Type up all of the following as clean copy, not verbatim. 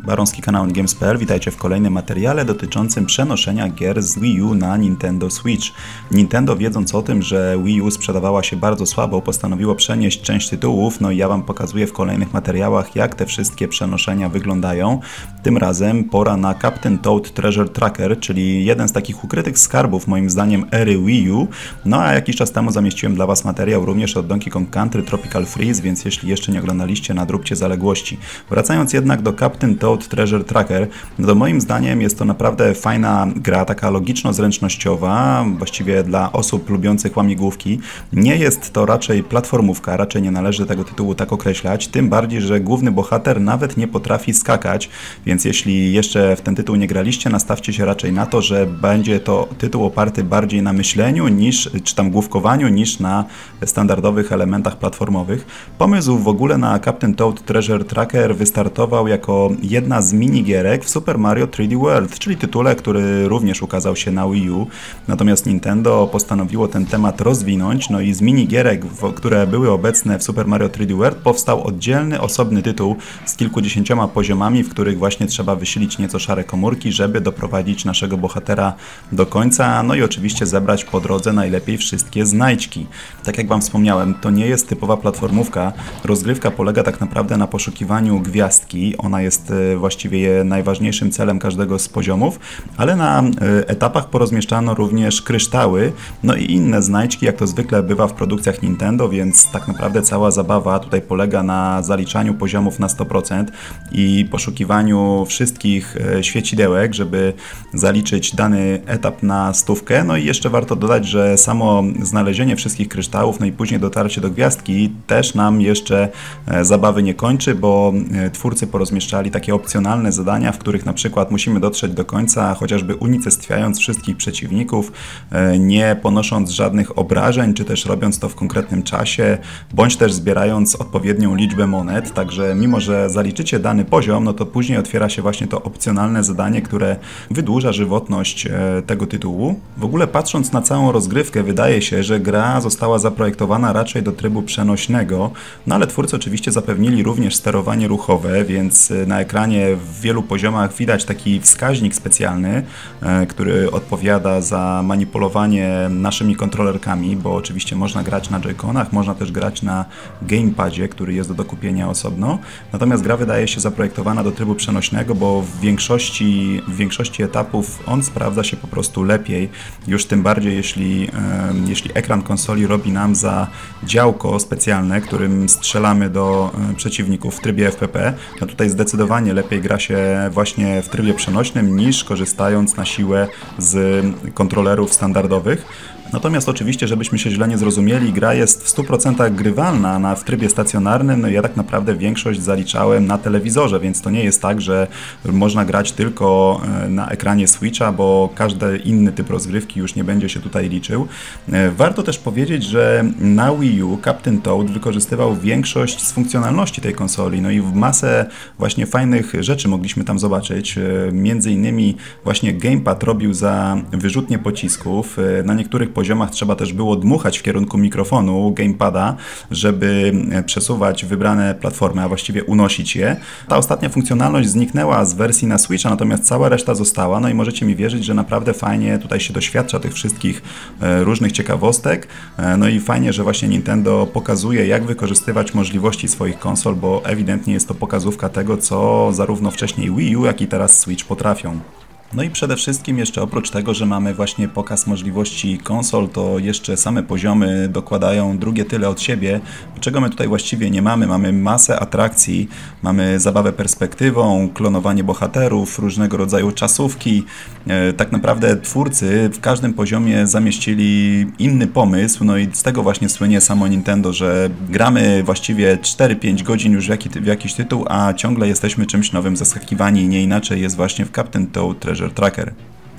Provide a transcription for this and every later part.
Baronski kanał Games.pl, witajcie w kolejnym materiale dotyczącym przenoszenia gier z Wii U na Nintendo Switch. Nintendo, wiedząc o tym, że Wii U sprzedawała się bardzo słabo, postanowiło przenieść część tytułów, no i ja Wam pokazuję w kolejnych materiałach, jak te wszystkie przenoszenia wyglądają. Tym razem pora na Captain Toad Treasure Tracker, czyli jeden z takich ukrytych skarbów, moim zdaniem, ery Wii U. No a jakiś czas temu zamieściłem dla Was materiał również od Donkey Kong Country Tropical Freeze, więc jeśli jeszcze nie oglądaliście, nadróbcie zaległości. Wracając jednak do Captain Toad Treasure Tracker, no to moim zdaniem jest to naprawdę fajna gra, taka logiczno-zręcznościowa, właściwie dla osób lubiących łamigłówki. Nie jest to raczej platformówka, raczej nie należy tego tytułu tak określać, tym bardziej, że główny bohater nawet nie potrafi skakać, więc jeśli jeszcze w ten tytuł nie graliście, nastawcie się raczej na to, że będzie to tytuł oparty bardziej na myśleniu, czy tam główkowaniu, niż na standardowych elementach platformowych. Pomysł w ogóle na Captain Toad Treasure Tracker wystartował jako jedna z minigierek w Super Mario 3D World, czyli tytule, który również ukazał się na Wii U. Natomiast Nintendo postanowiło ten temat rozwinąć, no i z minigierek, które były obecne w Super Mario 3D World, powstał oddzielny, osobny tytuł z kilkudziesięcioma poziomami, w których właśnie trzeba wysilić nieco szare komórki, żeby doprowadzić naszego bohatera do końca, no i oczywiście zebrać po drodze najlepiej wszystkie znajdźki. Tak jak Wam wspomniałem, to nie jest typowa platformówka, rozgrywka polega tak naprawdę na poszukiwaniu gwiazdki, ona jest właściwie najważniejszym celem każdego z poziomów, ale na etapach porozmieszczano również kryształy, no i inne znajdźki, jak to zwykle bywa w produkcjach Nintendo, więc tak naprawdę cała zabawa tutaj polega na zaliczaniu poziomów na 100% i poszukiwaniu wszystkich świecidełek, żeby zaliczyć dany etap na 100. No i jeszcze warto dodać, że samo znalezienie wszystkich kryształów, no i później dotarcie do gwiazdki też nam jeszcze zabawy nie kończy, bo twórcy porozmieszczali takie opcjonalne zadania, w których na przykład musimy dotrzeć do końca, chociażby unicestwiając wszystkich przeciwników, nie ponosząc żadnych obrażeń, czy też robiąc to w konkretnym czasie, bądź też zbierając odpowiednią liczbę monet, także mimo, że zaliczycie dany poziom, no to później otwiera się właśnie to opcjonalne zadanie, które wydłuża żywotność tego tytułu. W ogóle patrząc na całą rozgrywkę, wydaje się, że gra została zaprojektowana raczej do trybu przenośnego, no ale twórcy oczywiście zapewnili również sterowanie ruchowe, więc na ekranie w wielu poziomach widać taki wskaźnik specjalny, który odpowiada za manipulowanie naszymi kontrolerkami, bo oczywiście można grać na Joy-Conach, można też grać na gamepadzie, który jest do dokupienia osobno. Natomiast gra wydaje się zaprojektowana do trybu przenośnego, bo w większości etapów on sprawdza się po prostu lepiej. Już tym bardziej, jeśli ekran konsoli robi nam za działko specjalne, którym strzelamy do przeciwników w trybie FPP, no tutaj zdecydowanie lepiej gra się właśnie w trybie przenośnym niż korzystając na siłę z kontrolerów standardowych. Natomiast oczywiście, żebyśmy się źle nie zrozumieli, gra jest w 100% grywalna w trybie stacjonarnym, no i ja tak naprawdę większość zaliczałem na telewizorze, więc to nie jest tak, że można grać tylko na ekranie Switcha, bo każdy inny typ rozgrywki już nie będzie się tutaj liczył. Warto też powiedzieć, że na Wii U Captain Toad wykorzystywał większość z funkcjonalności tej konsoli, no i w masę właśnie fajnych rzeczy mogliśmy tam zobaczyć. Między innymi właśnie gamepad robił za wyrzutnie pocisków, na niektórych poziomach trzeba też było dmuchać w kierunku mikrofonu gamepada, żeby przesuwać wybrane platformy, a właściwie unosić je. Ta ostatnia funkcjonalność zniknęła z wersji na Switcha, natomiast cała reszta została, no i możecie mi wierzyć, że naprawdę fajnie tutaj się doświadcza tych wszystkich różnych ciekawostek, no i fajnie, że właśnie Nintendo pokazuje, jak wykorzystywać możliwości swoich konsol, bo ewidentnie jest to pokazówka tego, co zarówno wcześniej Wii U, jak i teraz Switch potrafią. No i przede wszystkim jeszcze oprócz tego, że mamy właśnie pokaz możliwości konsol, to jeszcze same poziomy dokładają drugie tyle od siebie, czego my tutaj właściwie nie mamy. Mamy masę atrakcji, mamy zabawę perspektywą, klonowanie bohaterów, różnego rodzaju czasówki. Tak naprawdę twórcy w każdym poziomie zamieścili inny pomysł, no i z tego właśnie słynie samo Nintendo, że gramy właściwie 4-5 godzin już w jakiś tytuł, a ciągle jesteśmy czymś nowym zaskakiwani i nie inaczej jest właśnie w Captain Toad Treasure Tracker.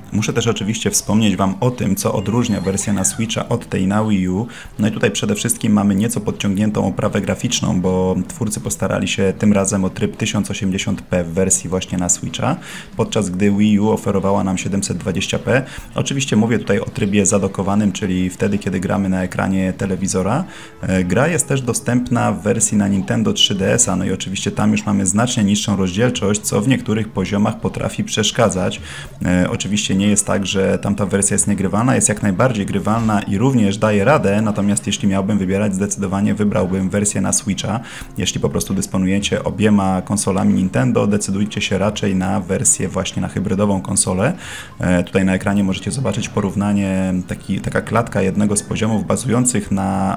Muszę też oczywiście wspomnieć Wam o tym, co odróżnia wersję na Switcha od tej na Wii U. No i tutaj przede wszystkim mamy nieco podciągniętą oprawę graficzną, bo twórcy postarali się tym razem o tryb 1080p w wersji właśnie na Switcha, podczas gdy Wii U oferowała nam 720p. Oczywiście mówię tutaj o trybie zadokowanym, czyli wtedy, kiedy gramy na ekranie telewizora. Gra jest też dostępna w wersji na Nintendo 3DS-a, no i oczywiście tam już mamy znacznie niższą rozdzielczość, co w niektórych poziomach potrafi przeszkadzać. Oczywiście nie jest tak, że tamta wersja jest niegrywalna, jest jak najbardziej grywalna i również daje radę, natomiast jeśli miałbym wybierać, zdecydowanie wybrałbym wersję na Switcha. Jeśli po prostu dysponujecie obiema konsolami Nintendo, decydujcie się raczej na wersję właśnie na hybrydową konsolę. Tutaj na ekranie możecie zobaczyć porównanie, taka klatka jednego z poziomów bazujących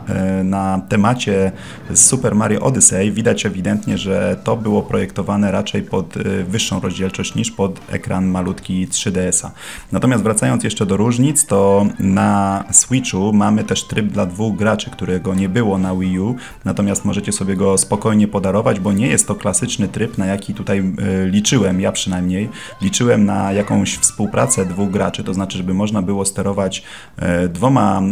na temacie Super Mario Odyssey. Widać ewidentnie, że to było projektowane raczej pod wyższą rozdzielczość niż pod ekran malutki 3DS-a. Natomiast wracając jeszcze do różnic, to na Switchu mamy też tryb dla 2 graczy, którego nie było na Wii U, natomiast możecie sobie go spokojnie podarować, bo nie jest to klasyczny tryb, na jaki tutaj liczyłem, ja przynajmniej. Liczyłem na jakąś współpracę 2 graczy, to znaczy, żeby można było sterować 2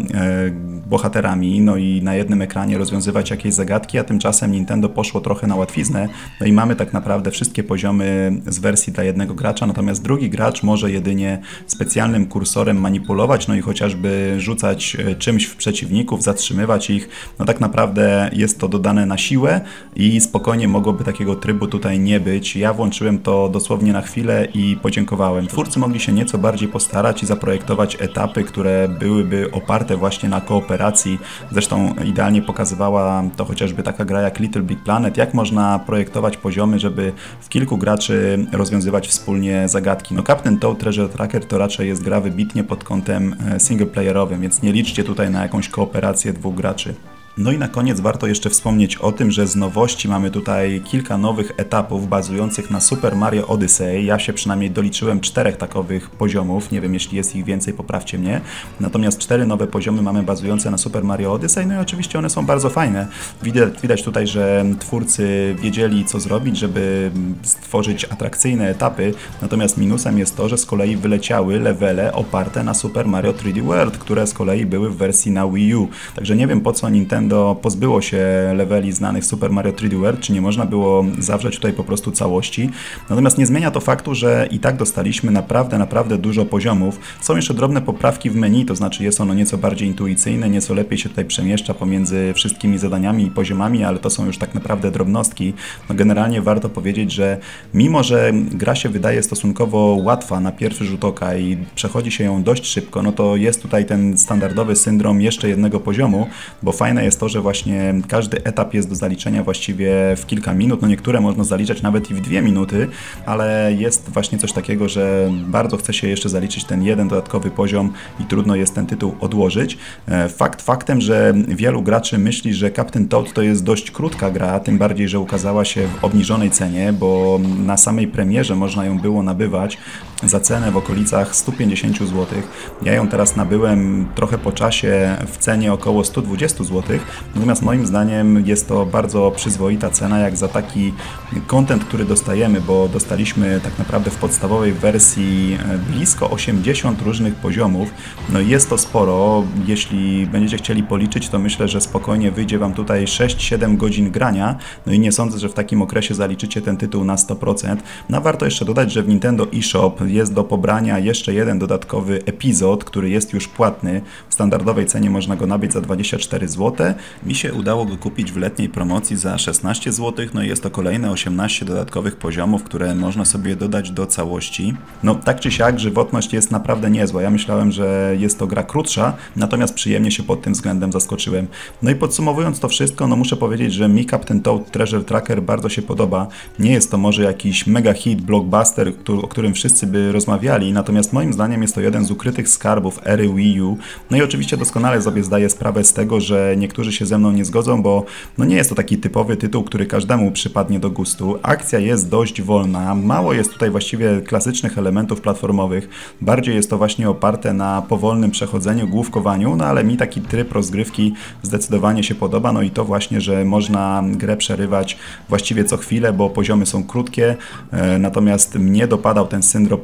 bohaterami, no i na jednym ekranie rozwiązywać jakieś zagadki, a tymczasem Nintendo poszło trochę na łatwiznę, no i mamy tak naprawdę wszystkie poziomy z wersji dla jednego gracza, natomiast drugi gracz może jedynie specjalnym kursorem manipulować, no i chociażby rzucać czymś w przeciwników, zatrzymywać ich. No tak naprawdę jest to dodane na siłę i spokojnie mogłoby takiego trybu tutaj nie być. Ja włączyłem to dosłownie na chwilę i podziękowałem. Twórcy mogli się nieco bardziej postarać i zaprojektować etapy, które byłyby oparte właśnie na kooperacji. Zresztą idealnie pokazywała to chociażby taka gra jak Little Big Planet, jak można projektować poziomy, żeby w kilku graczy rozwiązywać wspólnie zagadki. No Captain Toad Treasure Tracker to raczej jest gra wybitnie pod kątem singleplayerowym, więc nie liczcie tutaj na jakąś kooperację 2 graczy. No i na koniec warto jeszcze wspomnieć o tym, że z nowości mamy tutaj kilka nowych etapów bazujących na Super Mario Odyssey. Ja się przynajmniej doliczyłem 4 takowych poziomów, nie wiem, jeśli jest ich więcej, poprawcie mnie. Natomiast 4 nowe poziomy mamy bazujące na Super Mario Odyssey, no i oczywiście one są bardzo fajne. Widać tutaj, że twórcy wiedzieli, co zrobić, żeby stworzyć atrakcyjne etapy, natomiast minusem jest to, że z kolei wyleciały levele oparte na Super Mario 3D World, które z kolei były w wersji na Wii U. Także nie wiem, po co Nintendo pozbyło się leveli znanych Super Mario 3D World, czy nie można było zawrzeć tutaj po prostu całości. Natomiast nie zmienia to faktu, że i tak dostaliśmy naprawdę dużo poziomów. Są jeszcze drobne poprawki w menu, to znaczy jest ono nieco bardziej intuicyjne, nieco lepiej się tutaj przemieszcza pomiędzy wszystkimi zadaniami i poziomami, ale to są już tak naprawdę drobnostki. No generalnie warto powiedzieć, że mimo, że gra się wydaje stosunkowo łatwa na pierwszy rzut oka i przechodzi się ją dość szybko, no to jest tutaj ten standardowy syndrom jeszcze jednego poziomu, bo fajne jest to, że właśnie każdy etap jest do zaliczenia właściwie w kilka minut, no niektóre można zaliczać nawet i w 2 minuty, ale jest właśnie coś takiego, że bardzo chce się jeszcze zaliczyć ten jeden dodatkowy poziom i trudno jest ten tytuł odłożyć. Faktem, że wielu graczy myśli, że Captain Toad to jest dość krótka gra, tym bardziej, że ukazała się w obniżonej cenie, bo na samej premierze można ją było nabywać za cenę w okolicach 150 zł. Ja ją teraz nabyłem trochę po czasie w cenie około 120 zł, natomiast moim zdaniem jest to bardzo przyzwoita cena jak za taki content, który dostajemy, bo dostaliśmy tak naprawdę w podstawowej wersji blisko 80 różnych poziomów. No i jest to sporo. Jeśli będziecie chcieli policzyć, to myślę, że spokojnie wyjdzie Wam tutaj 6-7 godzin grania. No i nie sądzę, że w takim okresie zaliczycie ten tytuł na 100%. No warto jeszcze dodać, że w Nintendo eShop jest do pobrania jeszcze jeden dodatkowy epizod, który jest już płatny. W standardowej cenie można go nabyć za 24 zł. Mi się udało go kupić w letniej promocji za 16 zł, no i jest to kolejne 18 dodatkowych poziomów, które można sobie dodać do całości. No tak czy siak, żywotność jest naprawdę niezła. Ja myślałem, że jest to gra krótsza, natomiast przyjemnie się pod tym względem zaskoczyłem. No i podsumowując to wszystko, no muszę powiedzieć, że mi Captain Toad Treasure Tracker bardzo się podoba. Nie jest to może jakiś mega hit, blockbuster, o którym wszyscy by rozmawiali, natomiast moim zdaniem jest to jeden z ukrytych skarbów ery Wii U. No i oczywiście doskonale sobie zdaję sprawę z tego, że niektórzy się ze mną nie zgodzą, bo no nie jest to taki typowy tytuł, który każdemu przypadnie do gustu. Akcja jest dość wolna, mało jest tutaj właściwie klasycznych elementów platformowych, bardziej jest to właśnie oparte na powolnym przechodzeniu, główkowaniu, no ale mi taki tryb rozgrywki zdecydowanie się podoba, no i to właśnie, że można grę przerywać właściwie co chwilę, bo poziomy są krótkie, natomiast mnie dopadał ten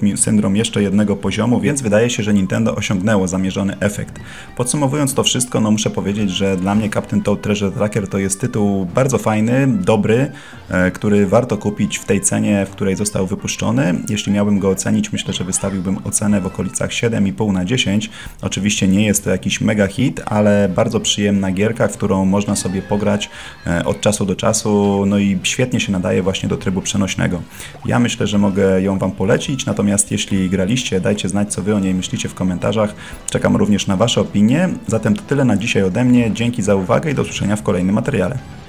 mi syndrom jeszcze jednego poziomu, więc wydaje się, że Nintendo osiągnęło zamierzony efekt. Podsumowując to wszystko, no muszę powiedzieć, że dla mnie Captain Toad Treasure Tracker to jest tytuł bardzo fajny, dobry, który warto kupić w tej cenie, w której został wypuszczony. Jeśli miałbym go ocenić, myślę, że wystawiłbym ocenę w okolicach 7,5 na 10. Oczywiście nie jest to jakiś mega hit, ale bardzo przyjemna gierka, w którą można sobie pograć od czasu do czasu, no i świetnie się nadaje właśnie do trybu przenośnego. Ja myślę, że mogę ją Wam polecić, natomiast jeśli graliście, dajcie znać, co Wy o niej myślicie w komentarzach. Czekam również na Wasze opinie. Zatem to tyle na dzisiaj ode mnie. Dzięki za uwagę i do usłyszenia w kolejnym materiale.